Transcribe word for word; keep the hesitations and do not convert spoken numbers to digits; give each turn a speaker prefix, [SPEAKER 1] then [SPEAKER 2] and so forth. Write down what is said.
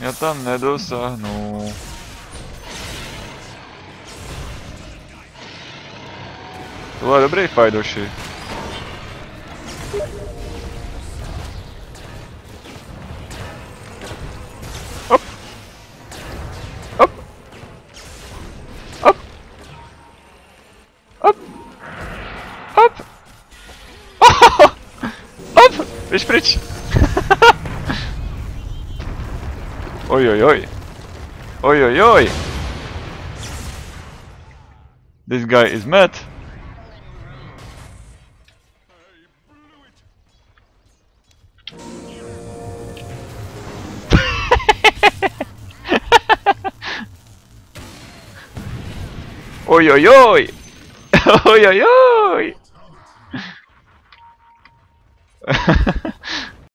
[SPEAKER 1] Já tam nedosáhnu. Tohle je dobrý fight, hoši. Hop. Hop. Hop. Hop. Hop. Oh. Hop. Běž pryč. Oj, oj, oj. Oj, oj, oj. This guy is mad. Oj, oj, oj. Oj, oj, oj.